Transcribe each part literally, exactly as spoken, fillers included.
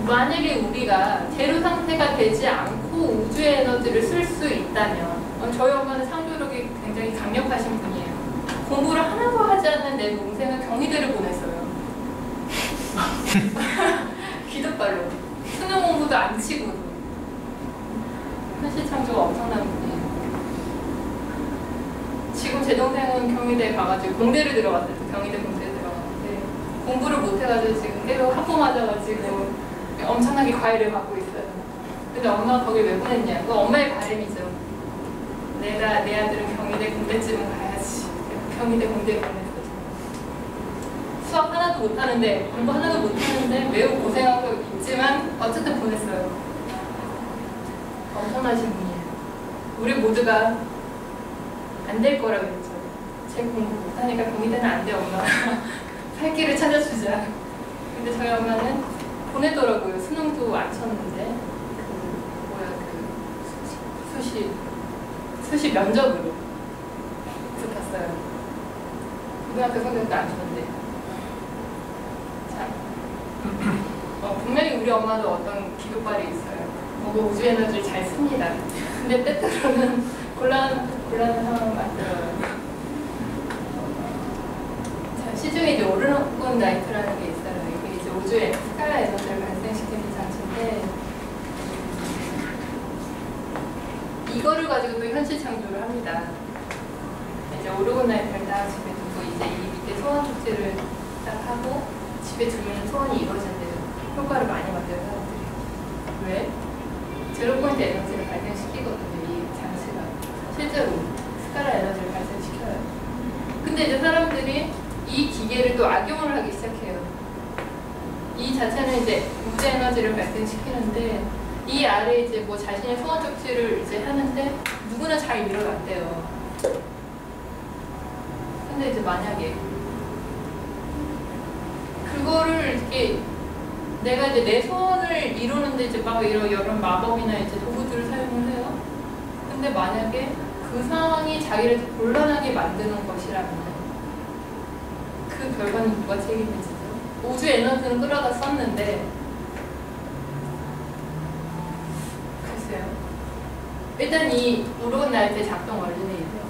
만약에 우리가 제로 상태가 되지 않고 우주의 에너지를 쓸 수 있다면, 저희 엄마는 창조력이 굉장히 강력하신 분이에요. 공부를 하나도 하지 않는 내 동생은 경희대를 보냈어요. 기득발로. 수능 공부도 안 치고. 현실 창조가 엄청난 분이에요. 지금 제 동생은 경희대 가가지고 공대를 들어갔어요. 경희대 공대에 들어갔는데 공부를 못해가지고 지금 계속 학부 맞아가지고 엄청나게 과외를 받고 있어요. 근데 엄마가 거기 왜 보냈냐? 그거 엄마의 바람이죠. 내가, 내 아들은 경희대 공대쯤은 가야지. 경희대 공대에 보냈어요. 수학 하나도 못하는데, 공부 하나도 못하는데 매우 고생하고 있지만 어쨌든 보냈어요. 엄청나신 분이에요. 우리 모두가 안 될 거라고 했죠. 제 공부 못하니까 경희대는 안 돼, 엄마. 살 길을 찾아주자. 근데 저희 엄마는 보내더라고요. 수능도 안 쳤는데 그 뭐야 그 수시 수시 면접으로 붙었어요. 고등학교 성적도 안 좋은데. 자, 어, 분명히 우리 엄마도 어떤 기도발이 있어요. 뭐 우주 에너지를 잘 씁니다. 근데 때때로는 곤란 곤란한 상황을 만들어요. 자, 시중에 이제 오르곤 나이트라는 게 있어요. 이게 이제 우주에 스칼라 에너지를 발생시키는 장치인데, 이거를 가지고 또 현실 창조를 합니다. 이제 오르곤 나이트를 딱 집에 두고 이제 이 밑에 소원 쪽지를 딱 하고 집에 두면 소원이 이루어진대요. 효과를 많이 받아요, 사람들이. 왜? 제로 포인트 에너지를 발생시키거든요, 이 장치가. 실제로 스칼라 에너지를 발생시켜요. 근데 이제 사람들이 이 기계를 또 악용을 하기 시작해요. 이 자체는 이제 우주 에너지를 발생시키는데, 이 아래 이제 뭐 자신의 소원 쪽지를 이제 하는데 누구나 잘 일어났대요. 근데 이제 만약에 그거를 이렇게 내가 이제 내 소원을 이루는데 이제 막 이런 여러 마법이나 이제 도구들을 사용을 해요. 근데 만약에 그 상황이 자기를 곤란하게 만드는 것이라면 그 결과는 누가 책임을 지죠? 우주 에너지는 끌어다 썼는데, 글쎄요. 일단 이 오르곤 나이트의 작동 원리는 이래요.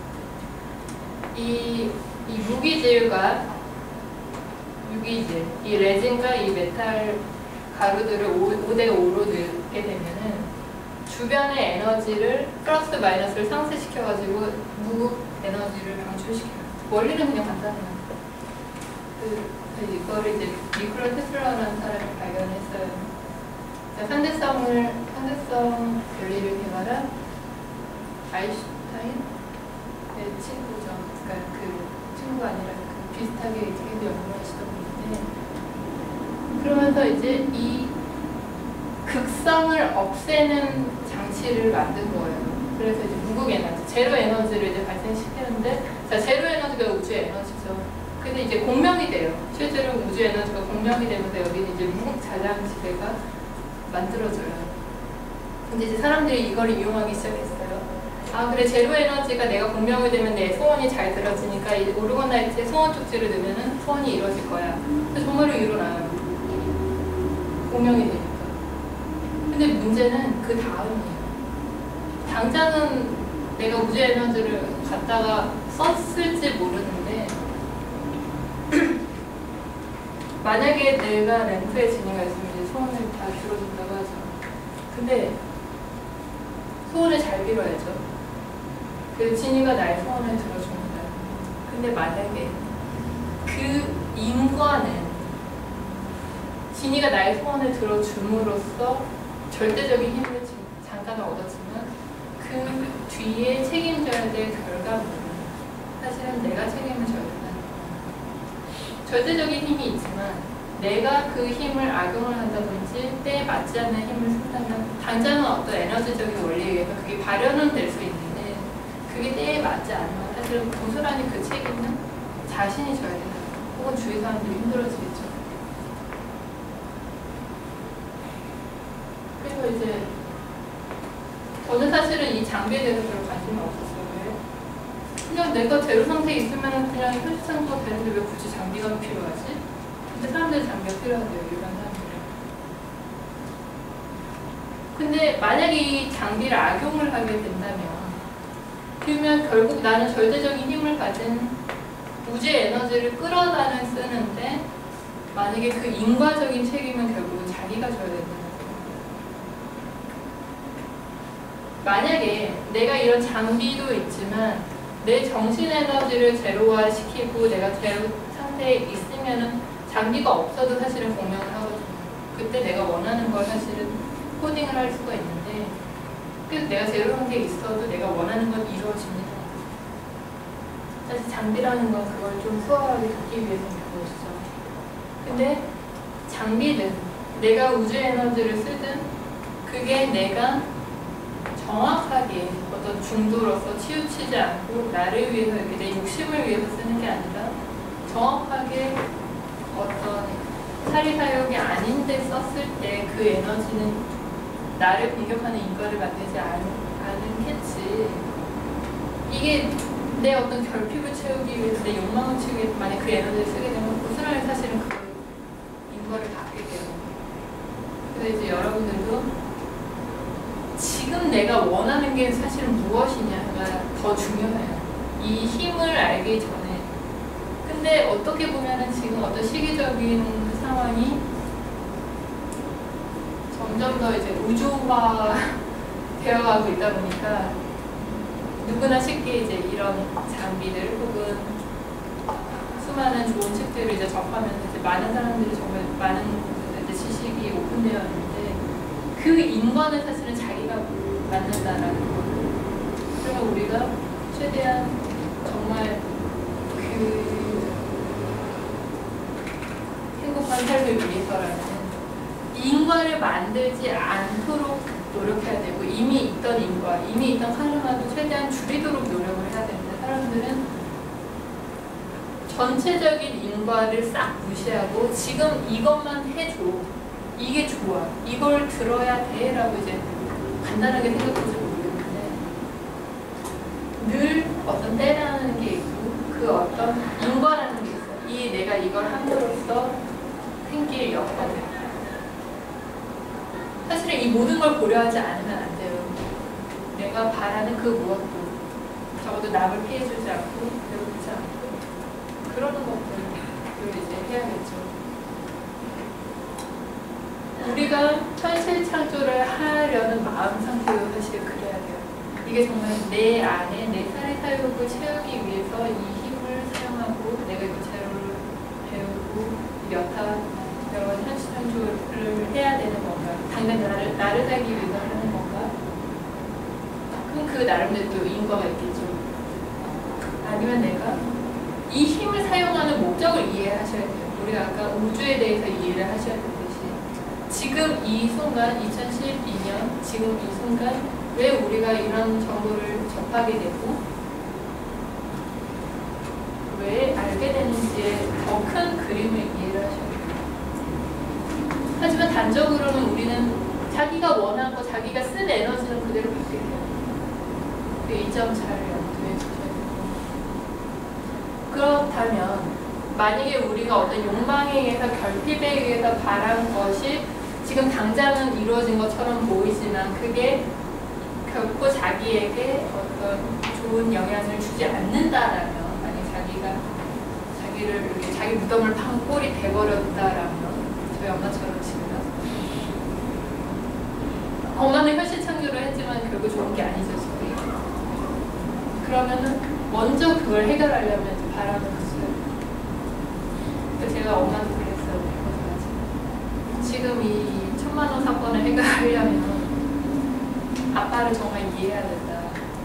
이, 이 무기질과 유기질, 이 레진과 이 메탈 가루들을 오 대 오로 넣게 되면은 주변의 에너지를 플러스 마이너스를 상쇄시켜가지고 무 에너지를 방출시켜요. 원리는 그냥 간단해요. 그, 이거를 이제 니콜라 테슬라라는 사람이 발견했어요. 상대성을, 상대성原理를 개발한 아인슈타인의 친구죠. 그러니까 그 친구가 아니라 그 비슷하게 계속 연구를 하시던 분인데, 그러면서 이제 이 극성을 없애는 장치를 만든 거예요. 그래서 이제 무극 에너지, 제로 에너지를 이제 발생시키는데, 자, 제로 에너지가 우주의 에너지죠. 근데 이제 공명이 돼요. 실제로 우주 에너지가 공명이 되면서 여기는 이제 무극 자장지대가 만들어져요. 근데 이제 사람들이 이걸 이용하기 시작했어요. 아, 그래, 제로 에너지가 내가 공명이 되면 내 소원이 잘 들어지니까 이 오르곤 나이트에 소원 쪽지를 넣으면 소원이 이루어질 거야. 근데 정말로 일어나요. 공명이 되니까. 근데 문제는 그 다음이에요. 당장은 내가 우주 에너지를 갖다가 썼을지 모르는데, 만약에 내가 램프에 지니가 있으면 이제 소원을 다 들어준다고 하죠. 근데 소원을 잘 빌어야죠. 그 지니가 나의 소원을 들어줍니다. 근데 만약에 그 인과는 지니가 나의 소원을 들어줌으로써 절대적인 힘을 잠깐 얻었지만 그 뒤에 책임져야 될 결과물은 사실은 내가 책임을 져야 된다. 절대적인 힘이 있지만 내가 그 힘을 악용을 한다든지 때에 맞지 않는 힘을 쓴다면 당장은 어떤 에너지적인 원리에 의해서 그게 발현은 될 수 있는데, 그게 때에 맞지 않으면 사실은 고스란히 그 책임은 자신이 져야 된다. 혹은 주위 사람들이 힘들어지겠죠. 그래서 이제 저는 사실은 이 장비에 대해서 별로 관심이 없었어요. 그냥 내가 제로 상태에 있으면 그냥 현실 창조가 되는데 왜 굳이 장비가 필요하지? 근데 사람들이 장비가 필요하대요, 일반 사람들은. 근데 만약에 이 장비를 악용을 하게 된다면, 그러면 결국 나는 절대적인 힘을 가진 우주의 에너지를 끌어다는 쓰는데, 만약에 그 인과적인 책임은 결국은 자기가 져야 된다는 거예요. 만약에 내가 이런 장비도 있지만 내 정신 에너지를 제로화 시키고 내가 제로 상태에 있으면은 장비가 없어도 사실은 공명을 하거든요. 그때 내가 원하는 걸 사실은 코딩을 할 수가 있는데, 그래서 내가 제로 상태에 있어도 내가 원하는 건 이루어집니다. 사실 장비라는 건 그걸 좀 수월하게 듣기 위해서 그것이죠. 근데 장비든 내가 우주 에너지를 쓰든 그게 내가 정확하게 어떤 중도로서 치우치지 않고 나를 위해서 이렇게 내 욕심을 위해서 쓰는 게 아니라 정확하게 어떤 사리사욕이 아닌데 썼을 때 그 에너지는 나를 공격하는 인과를 만들지 않, 않겠지. 이게 내 어떤 결핍을 채우기 위해서, 내 욕망을 채우기 위해서 만약 그 에너지를 쓰게 되면 고스란히 사실은 그 인과를 받게 돼요. 그래서 이제 여러분들도 지금 내가 원하는 게 사실은 무엇이냐가 더 중요해요. 이 힘을 알기 전에. 근데 어떻게 보면은 지금 어떤 시기적인 그 상황이 점점 더 이제 우주화 되어가고 있다 보니까 누구나 쉽게 이제 이런 장비들 혹은 수많은 좋은 책들을 이제 접하면서 이제 많은 사람들이 정말 많은 이제 지식이 오픈되어 있는데 그 인과는 사실은 자기가 만든다라는 거예요. 그러면 우리가 최대한 정말 그 행복한 삶을 위해서라는 인과를 만들지 않도록 노력해야 되고, 이미 있던 인과, 이미 있던 카르마도 최대한 줄이도록 노력을 해야 되는데, 사람들은 전체적인 인과를 싹 무시하고 지금 이것만 해줘, 이게 좋아, 이걸 들어야 돼 라고 이제 간단하게 생각할지 모르겠는데, 늘 어떤 때라는 게 있고 그 어떤 인과라는 게 있어. 이 내가 이걸 함으로써 생길 여건, 사실은 이 모든 걸 고려하지 않으면 안 돼요. 내가 바라는 그 무엇도 적어도 남을 피해주지 않고 괴롭히지 않고 그러는 것들을 이제 해야겠죠. 우리가 현실 창조를 하려는 마음 상태도 사실 그래야 돼요. 이게 정말 내 안에 내 사리사욕을 채우기 위해서 이 힘을 사용하고 내가 이 재료를 배우고 몇 학 여러 현실 창조를 해야 되는 건가? 당장 나를, 나를 살기 위해서 하는 건가? 그럼 그 나름대로 또 인과가 있겠죠. 아니면 내가 이 힘을 사용하는 목적을 이해하셔야 돼요. 우리가 아까 우주에 대해서 이해를 하셔야 되듯이 지금 이 순간, 이천십이 년 지금 이 순간 왜 우리가 이런 정보를 접하게 되고 왜 알게 되는지에 더 큰 그림을 이해를 하셔야 돼요. 하지만 단적으로는 우리는 자기가 원하는 거, 자기가 쓴 에너지는 그대로 받게 돼요. 그 이 점 잘 염두해 주셔야 되고, 그렇다면 만약에 우리가 어떤 욕망에 의해서, 결핍에 의해서 바란 것이 지금 당장은 이루어진 것처럼 보이지만 그게 결코 자기에게 어떤 좋은 영향을 주지 않는다라면, 만약 자기가 자기를 이렇게 자기 무덤을 판 꼴이 돼버렸다라면, 저희 엄마처럼 지금 엄마는 현실 창조를 했지만 결국 좋은 게 아니죠, 저희. 그러면은 먼저 그걸 해결하려면 이제 바람을 갔어요. 그래서 제가 엄마한테 그랬어요. 지금 이 천만 원 사건을 해결하려면 아빠를 정말 이해해야 된다.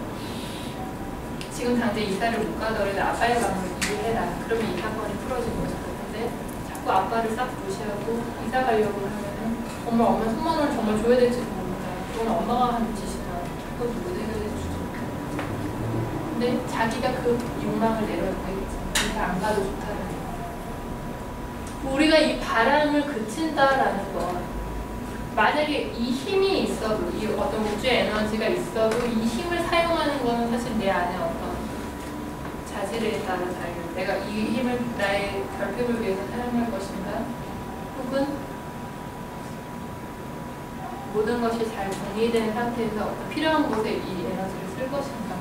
지금 당장 이사를 못 가더라도 아빠의 마음을 이해해라. 그러면 이 사건이 풀어진 거죠. 근데 자꾸 아빠를 싹 무시하고 이사 가려고 하면은 정말 엄마 천만 원을 정말 줘야 될지도 모른다. 그건 엄마가 하는 짓이나 그건 누구도 해결해 주지. 근데 자기가 그 욕망을 내려놓겠지. 이사 안 가도 좋다는 거. 우리가 이 바람을 그친다라는 건 만약에 이 힘이 있어도, 이 어떤 우주의 에너지가 있어도 이 힘을 사용하는 거는 사실 내 안에 어떤 자질에 따라 달려. 내가 이 힘을 나의 결핍을 위해서 사용할 것인가? 혹은 모든 것이 잘 정리된 상태에서 어떤 필요한 곳에 이 에너지를 쓸 것인가.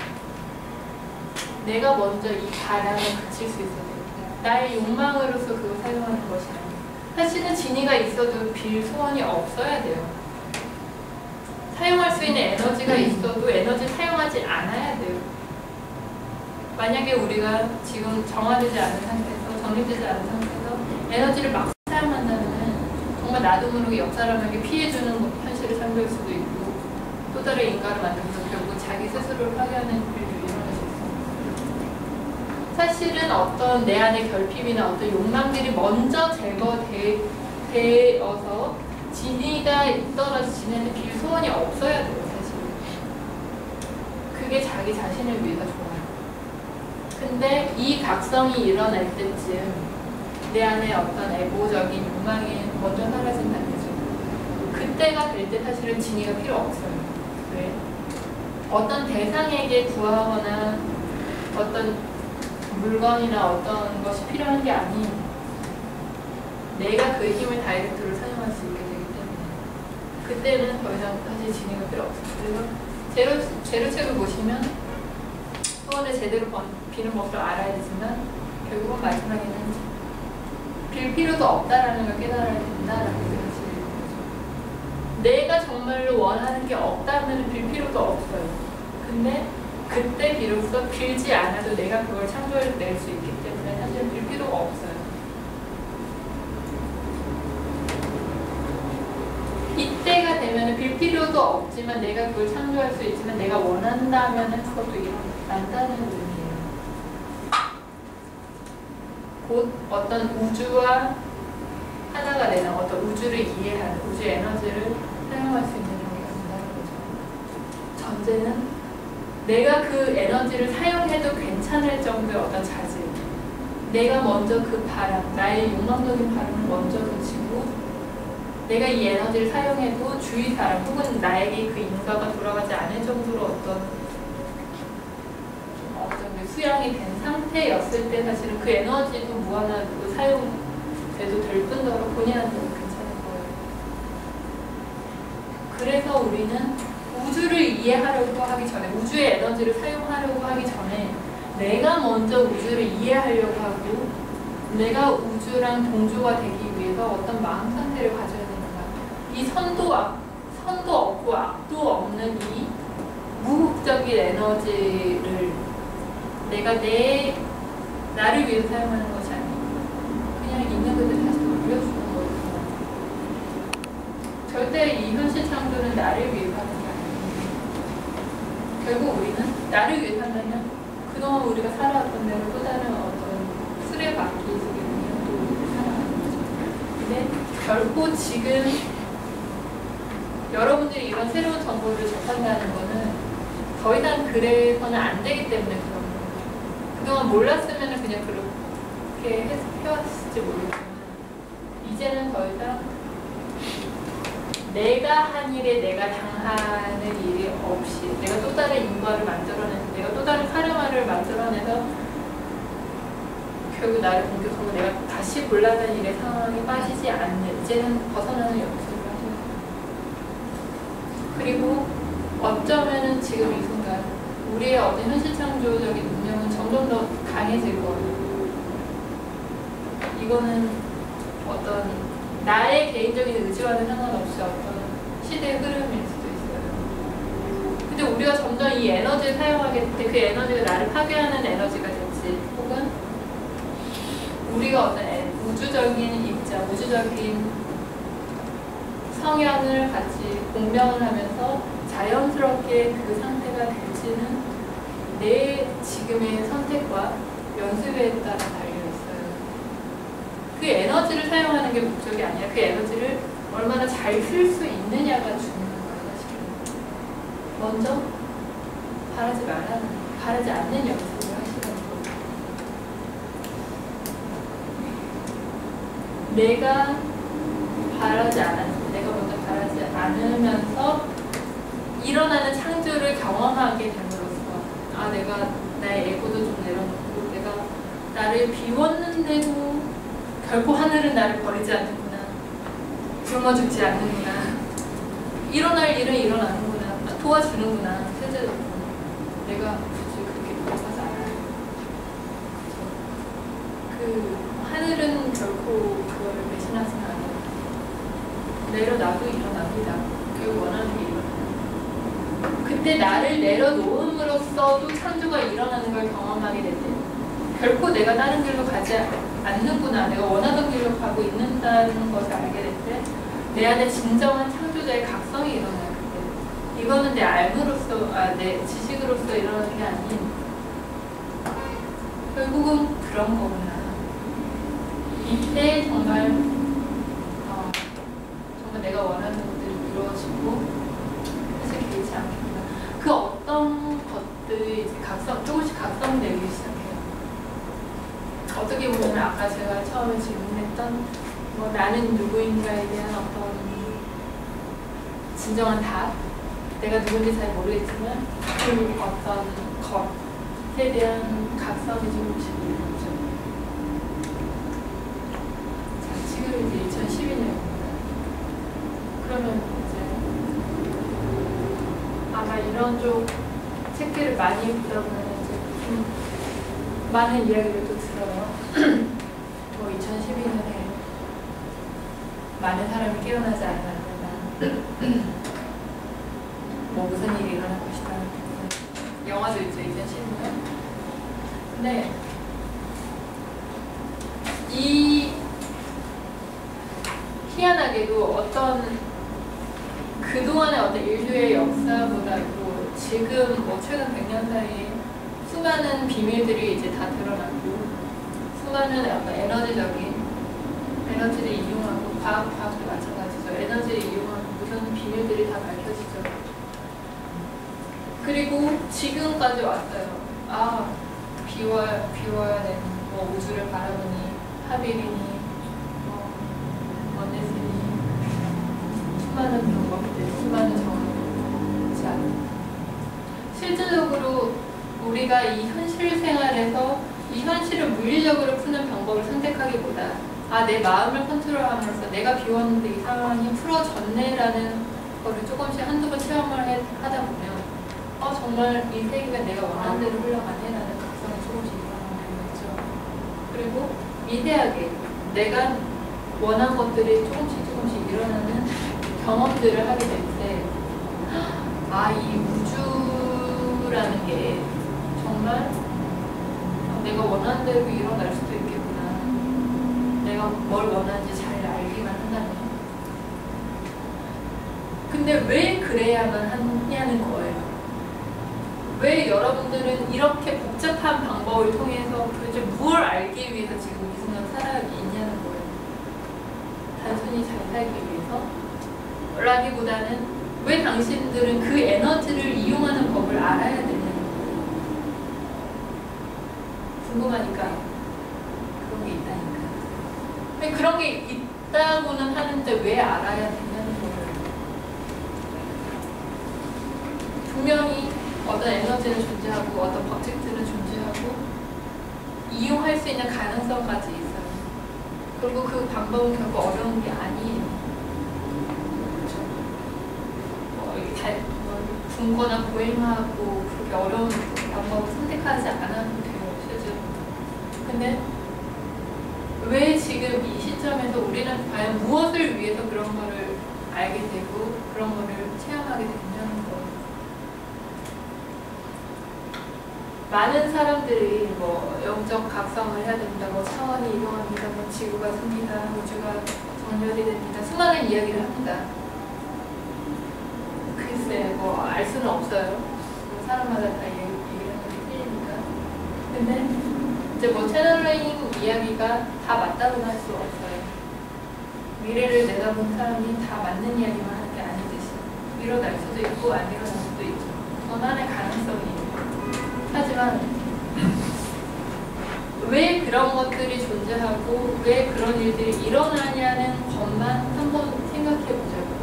내가 먼저 이 바람을 그칠 수 있어야 돼요. 나의 욕망으로서 그걸 사용하는 것이 아니에요. 사실은 진이가 있어도 빌 소원이 없어야 돼요. 사용할 수 있는 에너지가 있어도 에너지 사용하지 않아야 돼요. 만약에 우리가 지금 정화되지 않은 상태에서, 정리되지 않은 상태에서 에너지를 막 사용한다면 정말 나도 모르게 옆 사람에게 피해주는 현실을 상대할 수도 있고 또 다른 인간을 만들면서 결국 자기 스스로를 파괴하는 일도 일어날 수 있습니다. 사실은 어떤 내 안의 결핍이나 어떤 욕망들이 먼저 제거되어서 진이가 있더라도 진이한테 빌 소원이 없어야 돼요. 사실 그게 자기 자신을 위해서 좋아요. 근데 이 각성이 일어날 때쯤 내 안에 어떤 에고적인 욕망이 먼저 사라진다는 거죠. 그때가 될 때 사실은 진이가 필요 없어요. 왜? 어떤 대상에게 구하거나 어떤 물건이나 어떤 것이 필요한 게 아닌 내가 그 힘을 다이렉트로 사용할 수 있게 되기 때문에 그때는 더 이상 사실 진이가 필요 없어요. 그래서 제로, 제로책을 보시면 소원을 제대로 비는 법도 알아야 되지만 결국은 마지막에는 빌 필요도 없다라는 걸 깨달아야 된다라는 게 사실인 거죠. 내가 정말로 원하는 게 없다면 빌 필요도 없어요. 근데 그때 비로소 빌지 않아도 내가 그걸 창조해낼 수 있기 때문에 사실 빌 필요가 없어요. 이때가 되면 빌 필요도 없지만 내가 그걸 창조할 수 있지만 내가 원한다면 그것도 일어난다는 의미예요. 곧 어떤 우주와 하나가 되는 어떤 우주를 이해하는 우주 에너지를 사용할 수 있는 경우가 된다는 거죠. 전제는 내가 그 에너지를 사용해도 괜찮을 정도의 어떤 자질, 내가 먼저 그 바람, 나의 욕망적인 바람을 먼저 그치고 내가 이 에너지를 사용해도 주위 사람 혹은 나에게 그 인과가 돌아가지 않을 정도로 어떤 수양이 된 상태였을 때 사실은 그 에너지도 무한하고 사용돼도 될 뿐더러 본인한테는 괜찮은 거예요. 그래서 우리는 우주를 이해하려고 하기 전에 우주의 에너지를 사용하려고 하기 전에 내가 먼저 우주를 이해하려고 하고 내가 우주랑 동조가 되기 위해서 어떤 마음 상태를 가져야 되는가. 이 선도, 악, 선도 없고 악도 없는 이 무극적인 에너지를 내가 내, 나를 위해서 사용하는 것이 아니고 그냥 있는 그대로 다시 돌려주는 거거든요. 절대 이 현실 창조는 나를 위해서 하는 게 아니에요. 결국 우리는 나를 위해서 한다면 그동안 우리가 살아왔던 대로 또 다른 어떤 수레바퀴 속에 그냥 또 우리를 살아가는 거죠. 근데 결코 지금 여러분들이 이런 새로운 정보를 접한다는 거는 더 이상 그래서는 안 되기 때문에 그런 거예요. 그동안 몰랐으면 그냥 그렇게 해, 해왔을지 모르겠지만 이제는 더 이상 내가 한 일에 내가 당하는 일이 없이 내가 또 다른 인과를 만들어내서 내가 또 다른 카르마를 만들어내서 결국 나를 공격하고 내가 다시 곤란한 일의 상황에 빠지지 않는 이제는 벗어나는 연습을 하시는 거예요. 그리고 어쩌면은 지금 이 순간 우리의 어떤 현실 창조적인 운명은 점점 더 강해질 거예요. 이거는 어떤 나의 개인적인 의지와는 상관없이 어떤 시대의 흐름일 수도 있어요. 근데 우리가 점점 이 에너지를 사용하게 될 때 그 에너지가 나를 파괴하는 에너지가 될지 혹은 우리가 어떤 우주적인 입장, 우주적인 성향을 같이 공명을 하면서 자연스럽게 그 상태가 될지는 내 지금의 선택과 연습에 따라 달려있어요. 그 에너지를 사용하는 게 목적이 아니라 그 에너지를 얼마나 잘 쓸 수 있느냐가 중요한 거예요. 사실은. 먼저 바라지 말라는, 바라지 않는 연습을 하시는 거예요. 내가 바라지 않았을 때, 내가 먼저 바라지 않으면서 일어나는 창조를 경험하게 됨으로써 아 내가 나의 에고도 좀 내려놓고 내가 나를 비웠는데도 결코 하늘은 나를 버리지 않는구나, 굶어 죽지 않는구나, 일어날 일은 일어나는구나. 도와주는구나. 실제적으로. 내가 굳이 그렇게 도와서 않아요. 그 하늘은 결코 그거를 배신하지는 않아요. 내려놔도 일어납니다. 결국 원하는 게 일어나요. 그때 나를 내려놓음으로써도 창조가 일어나는 걸 경험하게 될 때 결코 내가 다른 길로 가지 않는구나. 내가 원하던 길로 가고 있는다는 것을 알게 될 때 내 안에 진정한 창조자의 각성이 일어나요. 그때. 이거는 내 알므로써, 아, 내 지식으로서 일어나는 게 아닌 결국은 그런 거구나. 이때 정말 어, 정말 내가 원하는 것들이 이루어지고 사실 개의치 않겠구나. 그 어떤 것들이 이제 각성, 조금씩 각성되기 시작해요. 어떻게 보면 아까 제가 처음에 질문했던 뭐 나는 누구인가에 대한 어떤 진정한 답, 내가 누군지 잘 모르겠지만 그 어떤 것에 대한 각성이 조금씩 일어나죠. 자, 지금 이제 이천십이 년입니다. 그러면 이제 아마 이런 쪽 책들을 많이 보다 보면 이제 좀 많은 이야기를 또 들어요. 뭐 이천십이 년에 많은 사람이 깨어나지 않았나. 뭐 무슨 일이 일어날 것이다. 영화도 있죠, 이천십이 년. 근데 이 희한하게도 어떤 그동안의 어떤 인류의 역사보다도 지금 뭐 최근 백 년 사이에 수많은 비밀들이 이제 다 드러나고 수많은 약간 에너지적인 에너지를 이용하고 과학, 과학도 마찬가지죠. 에너지를 이용하고 무슨 비밀들이 다 밝혀지죠. 그리고 지금까지 왔어요. 아, 비워야, 비워야 되는 뭐 우주를 바라보니 하빌이니 뭐 원네스니 수많은 방법들, 수많은 정보. 자, 실질적으로 우리가 이 현실 생활에서 이 현실을 물리적으로 푸는 방법을 선택하기보다 아, 내 마음을 컨트롤함으로써 내가 비웠는데 이 상황이 풀어졌네라는 거를 조금씩 한두 번 체험을 해, 하다 보면 어, 정말 이 세계가 내가 원하는 대로 흘러가네라는 각성이 조금씩 일어나는 거죠. 그리고 미세하게 내가 원한 것들이 조금씩 조금씩 일어나는 경험들을 하게 될 때 아, 이 우주라는 게 정말 내가 원하는 대로 일어날 수도 있겠구나. 내가 뭘 원하는지 잘 알기만 한다면. 근데 왜 그래야만 하냐는 거예요. 왜 여러분들은 이렇게 복잡한 방법을 통해서 도대체 무엇을 알기 위해서 지금 이 순간 살아가고 있냐는 거예요. 단순히 잘 살기 위해서? 라기보다는 왜 당신들은 그 에너지를 이용하는 법을 알아야 되냐는 거예요. 궁금하니까 그런 게 있다니까. 그런 게 있다고는 하는데 왜 알아야 되냐는 거예요. 분명히 어떤 에너지는 존재하고 어떤 법칙들은 존재하고 이용할 수 있는 가능성까지 있어요. 그리고 그 방법은 결코 어려운 게 아니에요. 그렇죠? 뭐 이렇게 달, 뭐 분거나 보행하고 그렇게 어려운 방법을 선택하지 않아도 돼요, 실제로. 근데 왜 지금 이 시점에서 우리는 과연 무엇을 위해서 그런 거를 알게 되고 그런 거를 체험하게 되냐는 거예요. 많은 사람들이 뭐 영적 각성을 해야 됩니다. 뭐 차원이 이동합니다. 뭐 지구가 섭니다. 우주가 정렬이 됩니다. 수많은 이야기를 합니다. 글쎄 뭐 알 수는 없어요. 사람마다 다 얘기를 하는 게 틀리니까. 근데 이제 뭐 채널링 이야기가 다 맞다고는 할 수 없어요. 미래를 내다본 사람이 다 맞는 이야기만 하는 게 아니듯이 일어날 수도 있고 안 일어날 수도 있죠. 그만의 가능성이 있는. 하지만 왜 그런 것들이 존재하고 왜 그런 일들이 일어나냐는 것만 한번 생각해 보자고요.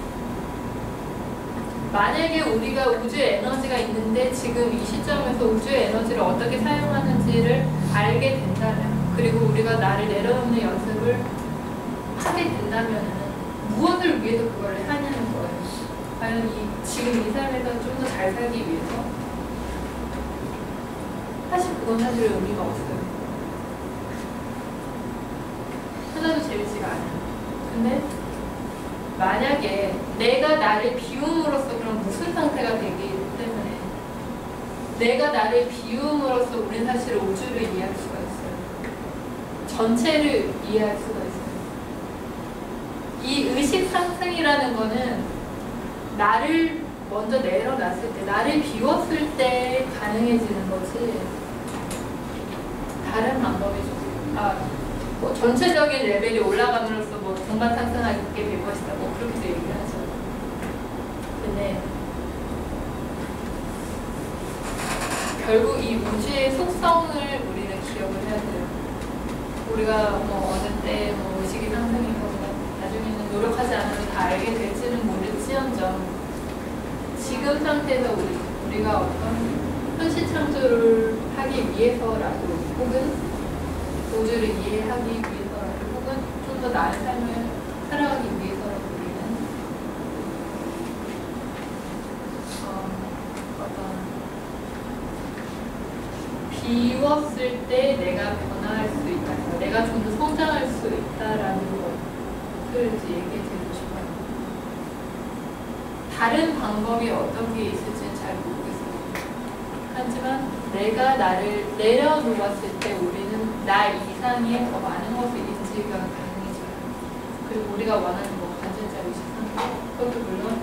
만약에 우리가 우주의 에너지가 있는데 지금 이 시점에서 우주의 에너지를 어떻게 사용하는지를 알게 된다면, 그리고 우리가 나를 내려놓는 연습을 하게 된다면 무엇을 위해서 그걸 하냐는 거예요. 과연 이, 지금 이 삶에서 좀 더 잘 살기 위해서 사실 그건 사실 의미가 없어요. 하나도 재밌지가 않아요. 근데 만약에 내가 나를 비움으로써 그럼 무슨 상태가 되기 때문에 내가 나를 비움으로써 우리는 사실 우주를 이해할 수가 있어요. 전체를 이해할 수가 있어요. 이 의식 상승이라는 거는 나를 먼저 내려놨을 때, 나를 비웠을 때 가능해지는 거지 다른 방법이 좀, 아, 뭐 전체적인 레벨이 올라감으로써 뭐 동반 상승하게 될 것이다, 뭐 그렇게도 얘기를 하죠. 근데 결국 이 우주의 속성을 우리는 기억을 해야 돼요. 우리가 뭐 어느 때 뭐 의식이 상승이거나 나중에는 노력하지 않아도 다 알게 될지는 모를지언정 지금 상태에서 우리, 우리가 어떤 현실 창조를 하기 위해서라도 혹은 우주를 이해하기 위해서라도 혹은 좀 더 나은 삶을 살아가기 위해서라도 우리는 어, 어떤 비웠을 때 내가 변화할 수 있다, 내가 좀 더 성장할 수 있다라는 것을 이제 얘기해드리고 싶어요. 다른 방법이 어떤 게 있을지는 잘 모르겠어요. 하지만 내가 나를 내려놓았을 때 우리는 나 이상의 더 많은 것을 인지가 가능해져요. 그리고 우리가 원하는 뭐 관찰자 의식 상태, 그것도 물론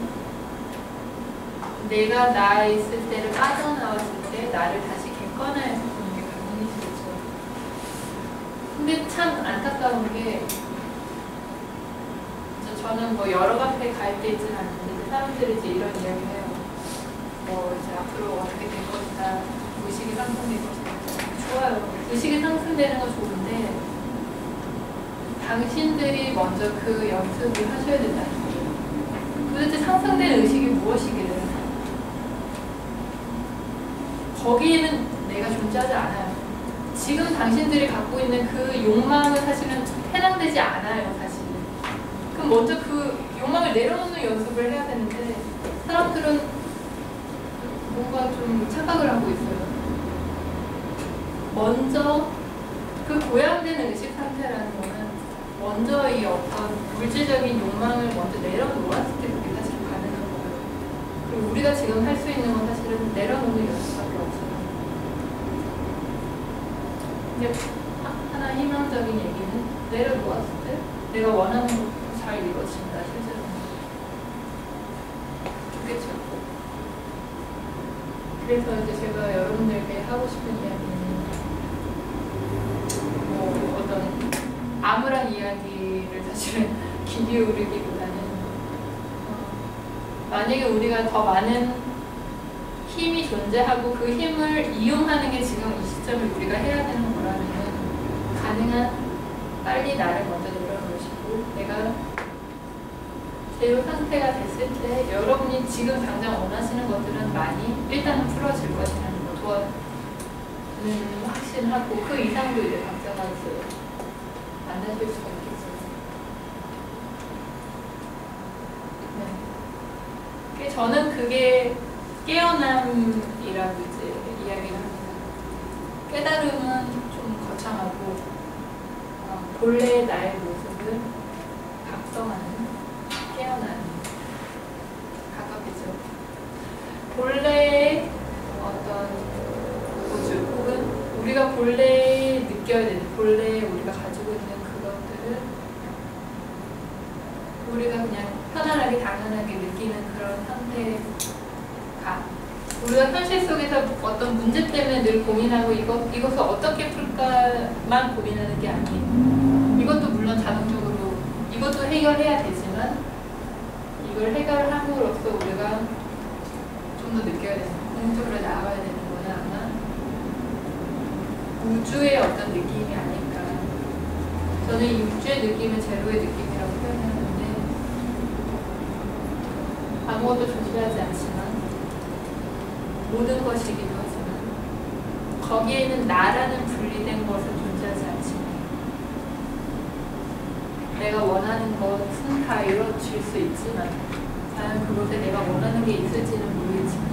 내가 나 있을 때를 빠져나왔을 때 나를 다시 객관화해서 보는 게 가능해지겠죠. 근데 참 안타까운 게 저는 뭐 여러 카페에 갈 때 있지는 않는데 사람들이 이제 이런 이야기를 해요. 뭐 이제 앞으로 어떻게 될 것이다, 의식이 상승될 것이다. 좋아요. 의식이 상승되는 건 좋은데 당신들이 먼저 그 연습을 하셔야 된다는 거예요. 도대체 상승되는 의식이 무엇이기를? 거기에는 내가 존재하지 않아요. 지금 당신들이 갖고 있는 그 욕망은 사실은 해당되지 않아요, 사실. 그럼 먼저 그 욕망을 내려놓는 연습을 해야 되는데 사람들은 뭔가 좀 착각을 하고 있어요. 먼저 그 고양된 의식 상태라는 거는 먼저 이 어떤 물질적인 욕망을 먼저 내려놓았을 때 그게 사실 가능한 거예요. 그리고 우리가 지금 할 수 있는 건 사실은 내려놓는 연습밖에 없어요. 근데 하나 희망적인 얘기는 내려놓았을 때 내가 원하는 것 잘 이루어진다, 실제로. 좋겠죠. 그래서 이제 제가 여러분들께 하고 싶은 이야기는 뭐 어떤 암울한 이야기를 사실은 귀 기울이기보다는 어, 만약에 우리가 더 많은 힘이 존재하고 그 힘을 이용하는 게 지금 이 시점을 우리가 해야 되는 거라면 가능한 빨리 나를 먼저 내려놓으시고 내가 제로 상태가 됐을 때 여러분이 지금 당장 원하시는 것들은 많이 일단은 풀어질 것이라는 거 도와주는 확신하고 그 이상도 이제 각자가 이제 만나실 수가 있겠죠. 네. 저는 그게 깨어남이라고 이제 이야기를 합니다. 깨달음은 좀 거창하고 어, 본래의 나의 모습을 각성하는 깨어나는 가깝겠죠. 본래의 어떤 우주 혹은 우리가 본래 느껴야 되는 본래 우리가 가지고 있는 그것들을 우리가 그냥 편안하게 당연하게 느끼는 그런 상태가 우리가 현실 속에서 어떤 문제 때문에 늘 고민하고 이것, 이것을 어떻게 풀까만 고민하는 게 아니에요. 이것도 물론 자동적으로 이것도 해결해야 되지만 이걸 해결함으로써 우리가 좀 더 느껴야 되는, 공적으로 나아가야 되는 거는 아마 우주의 어떤 느낌이 아닐까. 저는 이 우주의 느낌을 제로의 느낌이라고 표현하는데 아무것도 존재하지 않지만 모든 것이기도 하지만 거기에는 나라는 분리된 것은 존재하지 않지만 내가 원하는 것은 다 이루어질 수 있지만 과연 그곳에 내가 원하는 게 있을지는 모르겠지만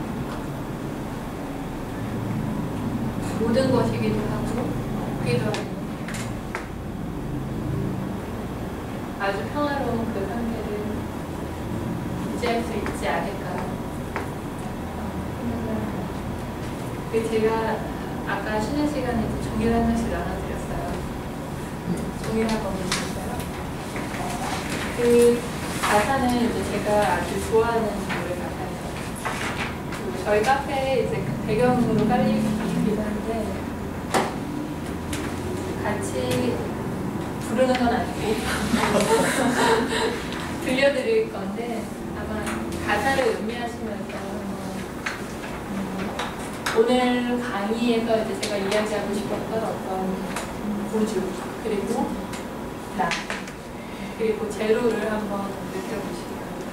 모든 것이기도 하고 없기도 하고 아주 평화로운 그 상태를 유지할 수 있지 않을까 생각을 합니다. 그 제가 아까 쉬는 시간에 이제 종이를 한 장씩 나눠드렸어요. 종이를 한번 보실까요? 그 가사는 이제 제가 아주 좋아하는 노래 가사예요. 저희 카페에 이제 배경으로 깔리기도 한데 같이 부르는 건 아니고 들려드릴 건데 아마 가사를 음미하시면서 음, 오늘 강의에서 이제 제가 이야기하고 싶었던 어떤 우주 그리고 나 그리고 제로를 한번 느껴보시기 바랍니다.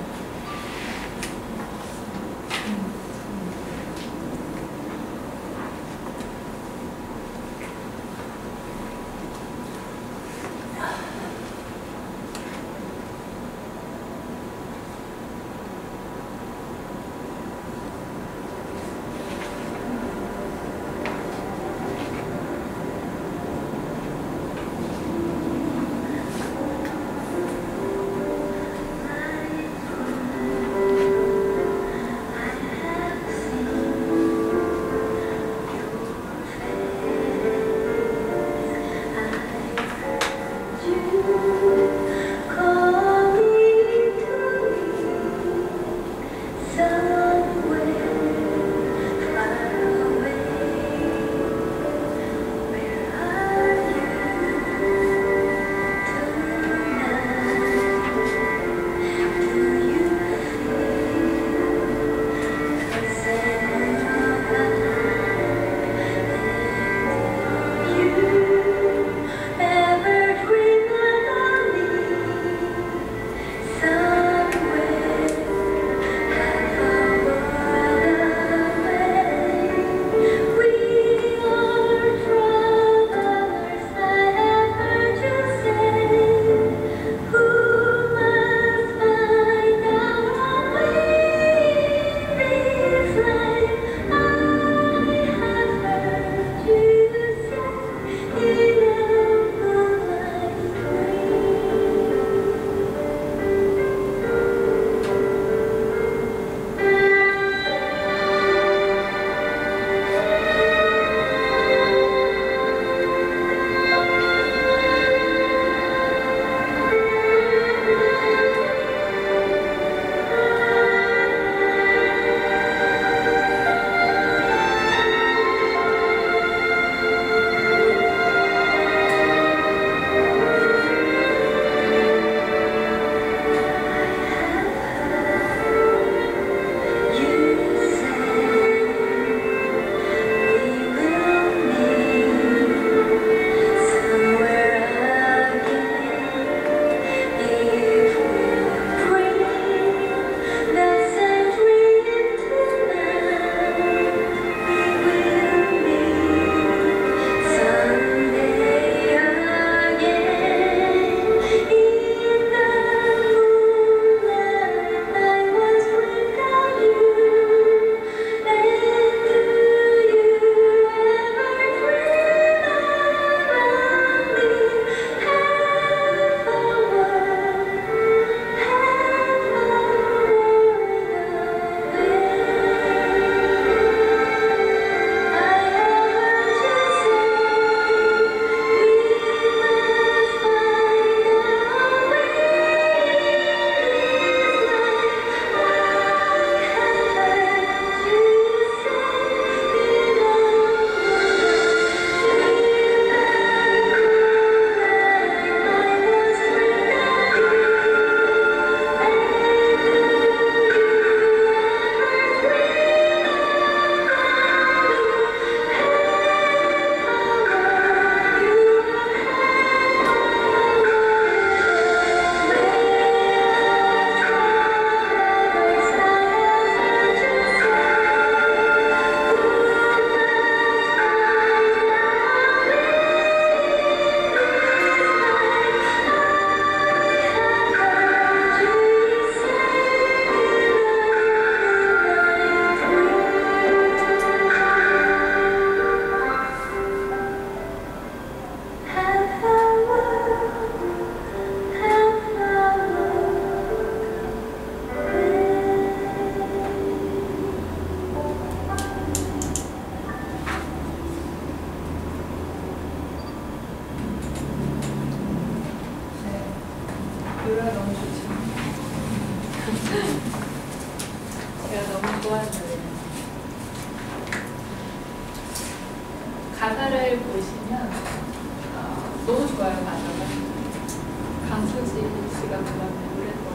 보시면 어, 너무 좋아요. 가사가 강수지 씨가 불렀는 노래도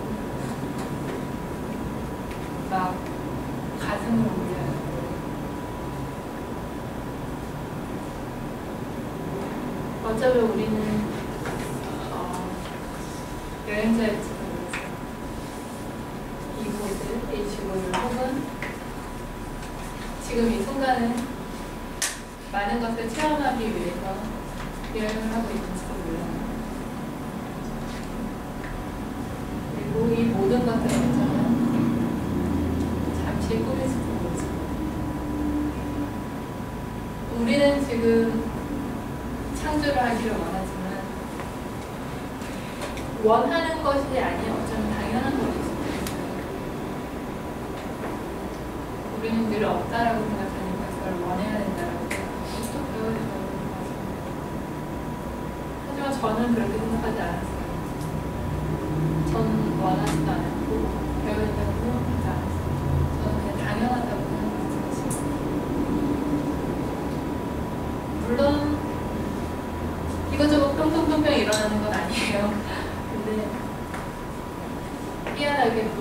막 가슴을 울려요. 어쩌면 우리는 어, 여행자일지도 모르겠어요. 이곳을, 이 지구를 혹은 지금 이 순간은 많은 것을 체험하기 위해서 여행을 하고 있는지도 몰라요. 그리고 이 모든 것들은 어쩌면 잠시 꿈일지도 모르죠. 우리는 지금 창조를 하기를 원하지만 원하는 것이 아닌 어쩌면 당연한 것일 수도 있어요. 우리는 늘 없다라고 생각하니까 그걸 원해야 된다라고 또 배워야 된다고 생각하죠. 하지만 저는 그렇게 생각하지 않았어요. 저는 원하지도 않았고 배워야 된다고 생각하지 않았어요. 저는 그냥 당연하다고 생각했어요. 물론 이것저것 뿅뿅뿅뿅 일어나는 건 아니에요. 근데 희한하게도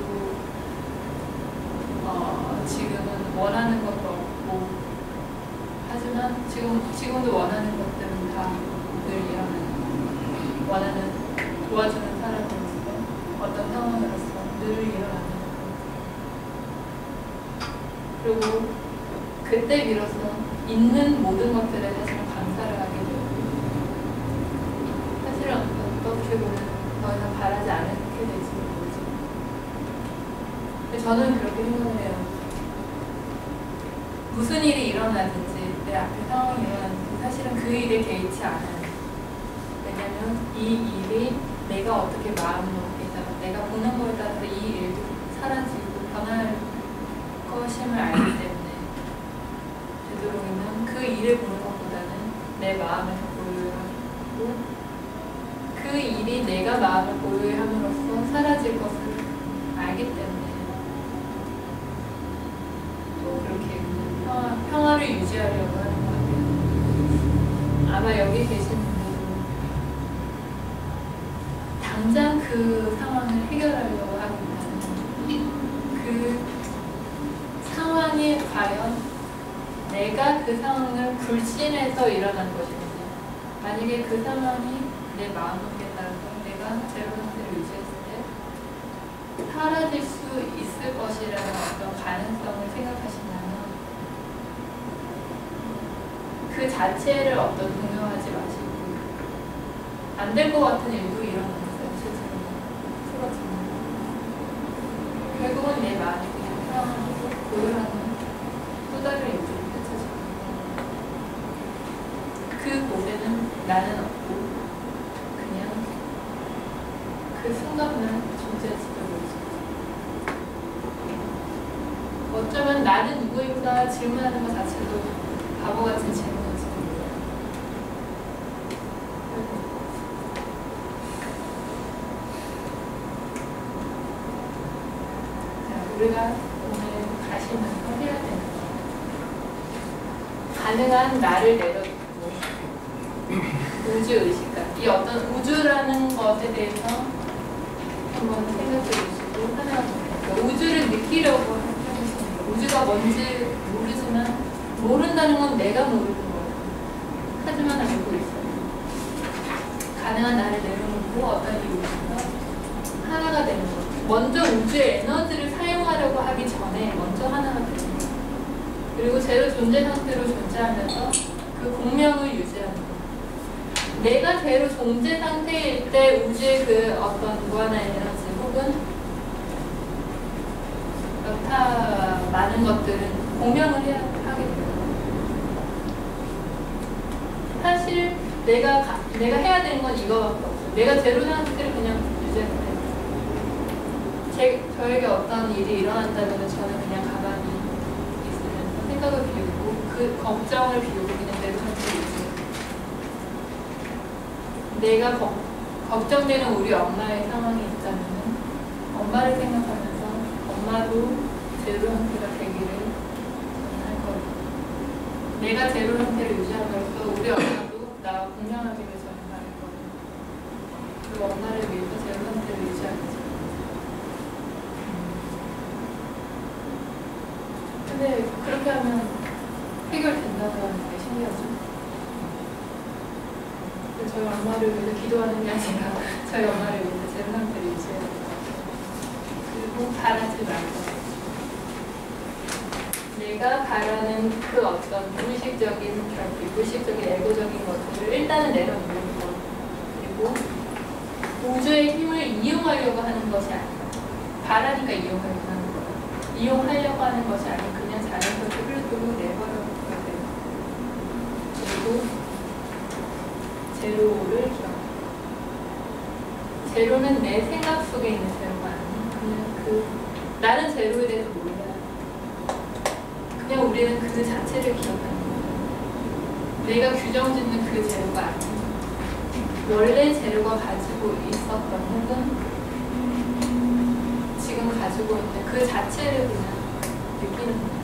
어, 지금은 원하는 것도 없고 하지만 지금, 지금도 원하는 것들은 다 늘 일어나는 원하는 도와주는 사람으로서 어떤 상황으로서 늘 일어나는 그리고 그때 비로소 있는 모든 것들에 사실 감사를 하게 되고 사실은 어떻게 보면 더 이상 바라지 않게 될지 모르죠. 근데 저는 그렇게 생각을 해요. 무슨 일이 일어나든지 내 앞에 상황이 일어나든지 사실은 그 일에 개의치 않아요. 왜냐면 이 일이 내가 어떻게 마음을 먹게 따라 내가 보는 거에 따라서 이 일도 사라지고 변할 것임을 알기 때문에 되도록이면 그 일을 보는 것보다는 내 마음에서 보유를 하고 그 일이 내가 마음을 보유함으로써 사라질 것을 알기 때문에 또 그렇게 평화, 평화를 유지하려고 하는 것 같아요. 아마 여기 계신 분들도 당장 그 상황을 해결하려고 하기보다는 그 상황이 과연 내가 그 상황을 불신해서 일어난 것인지 만약에 그 상황이 내 마음먹기에 따라서 내가 제로 상태를 유지했을 때 사라질 수 있을 것이라는 어떤 가능성을 생각하신다면 그 자체를 어떤 동요하지 마시고 안 될 것 같은 일도 일어났어요. 실제로 풀어지는 결국은 내 마음이 그냥 평안하고 고요하는 또 다른 일들이 펼쳐지는 그 곳에는 나는 없고 그냥 그 순간만 존재할지도 모르죠. 어쩌면 나는 누구인가 질문하는 것 자체도 바보같은 질문일지도 몰라요. 자, 우리가 오늘 가시면서 해야 되는 거 가능한 나를 내려두고 우주의식까지 이 어떤 우주라는 것에 대해서 한번 생각해 보시고 하나 우주를 느끼려고 해보시는 거예요. 우주가 뭔지 모르지만 모른다는 건 내가 모르는 거예요. 하지만 알고 있어요. 가능한 나를 내려놓고 어떤 이 우주가 하나가 되는 거예요. 먼저 우주의 에너지를 사용하려고 하기 전에 먼저 하나가 되는 거예요. 그리고 제로 존재 상태로 존재하면서 그 공명을 유지하는 거예요. 내가 제로 존재 상태일 때 우주의 그 어떤 무한한 에너지 혹은 여타 많은 것들은 공명을 해야 하게 돼요. 사실 내가 가, 내가 해야 되는 건 이거밖에 없어요. 내가 제로 상태를 그냥 유지해야 돼요. 제, 저에게 어떤 일이 일어난다면 저는 그냥 가만히 있으면서 생각을 비우고 그 걱정을 비우고 그냥 제로 상태를 유지해요. 내가 거, 걱정되는 우리 엄마의 상황이 있다면 엄마를 생각하면서 엄마도 제로 상태가 되기를 저는 할 거예요. 내가 제로 상태를 유지함으로써 우리 엄마도 나와 공평하게 위해서 엄마를 거든. 그리고 엄마를 위해서 제로 상태를 유지하겠지. 근데 그렇게 하면 해결된다고 하는 게 신기하죠. 저희 엄마를 위해서 기도하는 게 아니라 저희 엄마를 위해서 제로 상태를 유지해야 돼요. 그리고 바라지 말고 내가 바라는 그 어떤 무의식적인 결핍, 무의식적인 에고적인 것들을 일단은 내려놓는 것. 그리고 우주의 힘을 이용하려고 하는 것이 아니라 바라니까 이용하려고 하는 거예요. 이용하려고 하는 것이 아니라 그냥 자연스럽게 흐르도록 내버려둬야 돼요. 그리고 제로를 기억해요. 제로는 내 생각 속에 있는 제로가 아니에요. 그냥 그 나는 제로에 대해서 몰라요. 그냥 우리는 그 자체를 기억하는 거예요. 내가 규정짓는 그 제로가 아니에요. 원래 제로가 가지고 있었던 혹은 지금 가지고 있는 그 자체를 그냥 느끼는 거예요.